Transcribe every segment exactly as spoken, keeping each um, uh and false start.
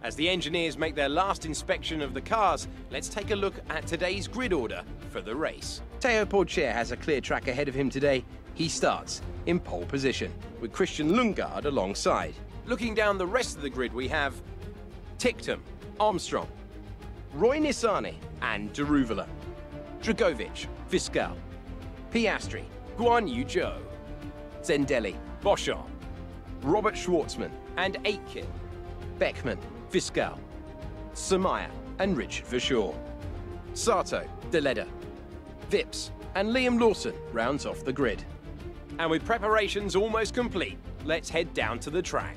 As the engineers make their last inspection of the cars, let's take a look at today's grid order for the race. Teo Porcher has a clear track ahead of him today. He starts in pole position, with Christian Lundgaard alongside. Looking down the rest of the grid, we have Ticktum, Armstrong, Roy Nissany and Daruvala, Dragovic, Fiscal, Piastri, Guan Yu Zhou, Zendelli, Boschon, Robert Schwartzman and Aitken, Beckman, Fiscal, Samaya and Richard Verschoor, Sato, Deleda, Vips and Liam Lawson rounds off the grid. And with preparations almost complete, let's head down to the track.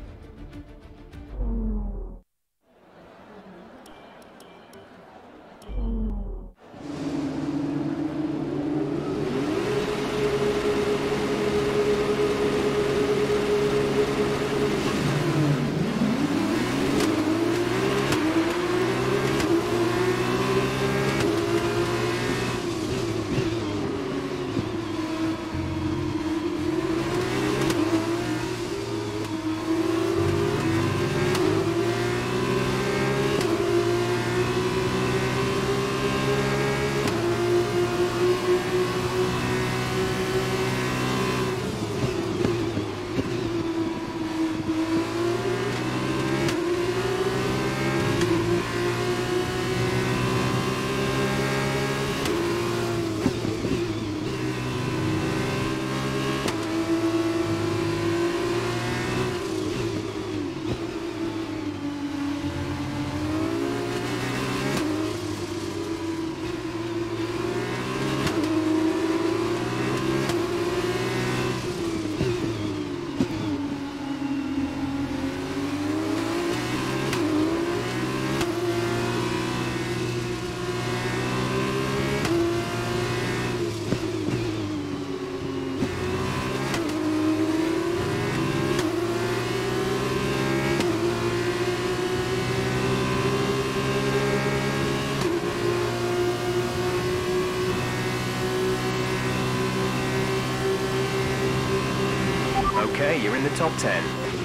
Okay, you're in the top ten.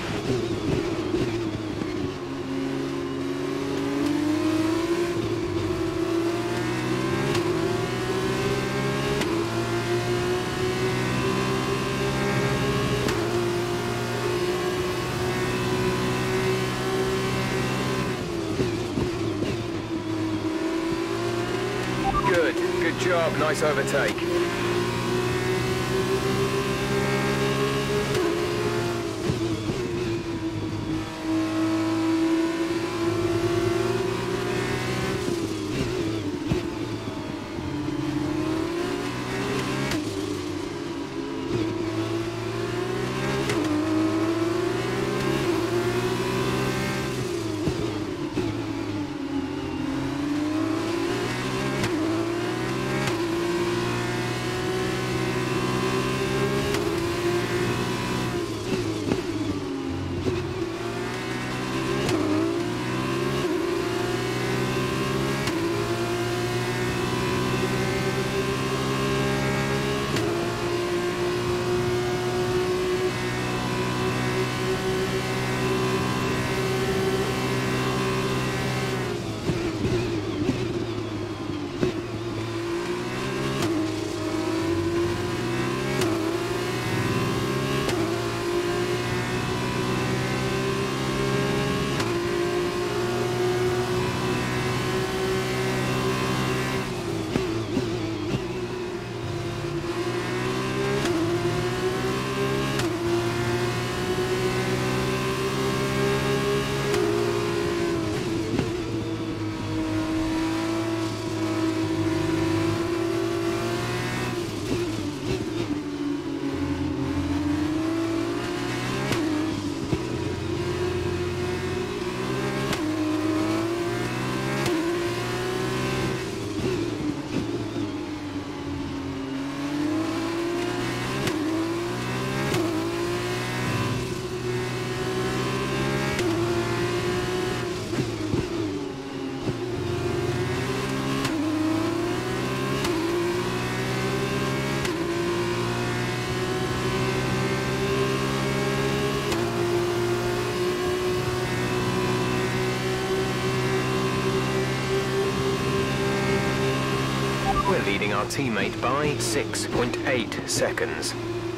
Good, good job, nice overtake. leading our teammate by six point eight seconds.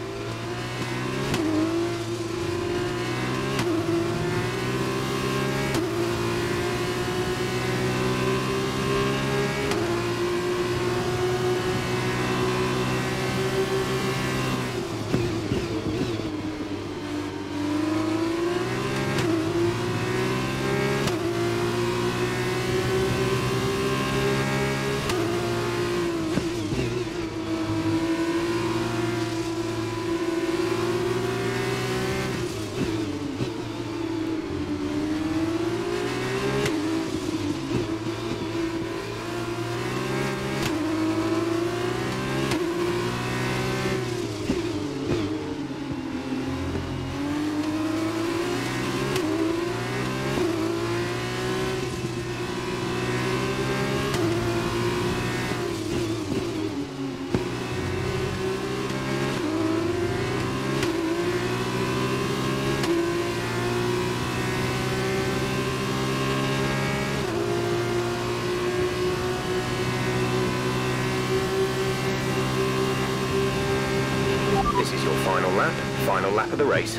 This is your final lap, final lap of the race.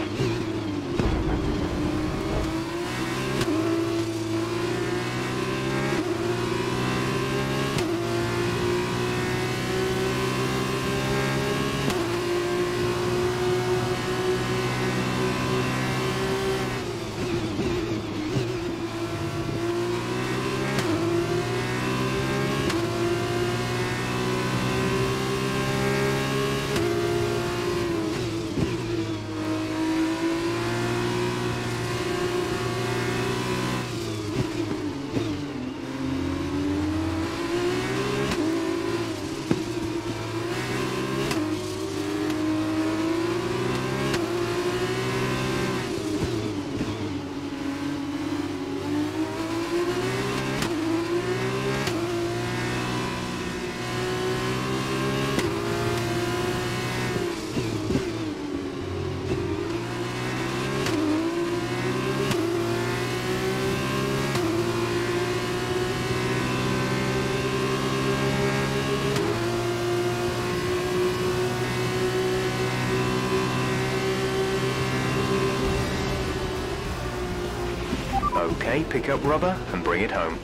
Okay, pick up rubber and bring it home.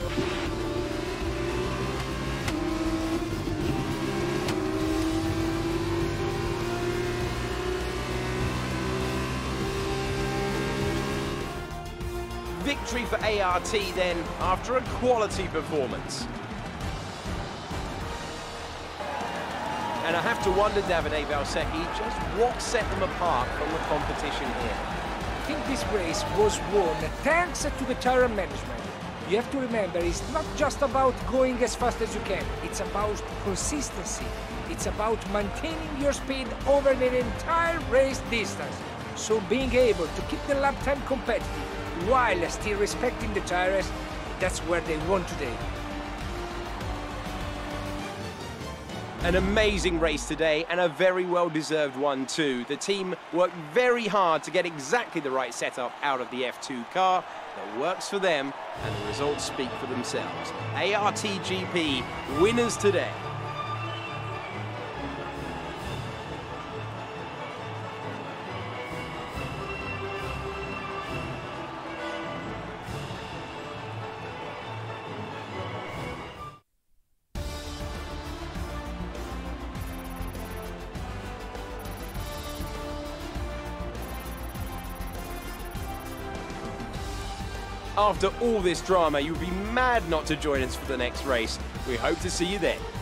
Victory for A R T then, after a quality performance. And I have to wonder, Davide Valsecchi, just what set them apart from the competition here. I think this race was won thanks to the tire management. You have to remember, it's not just about going as fast as you can, it's about consistency. It's about maintaining your speed over the entire race distance. So being able to keep the lap time competitive while still respecting the tires, that's where they won today. An amazing race today, and a very well-deserved one too. The team worked very hard to get exactly the right setup out of the F two car that works for them, and the results speak for themselves. A R T G P winners today. After all this drama, you'd be mad not to join us for the next race. We hope to see you then.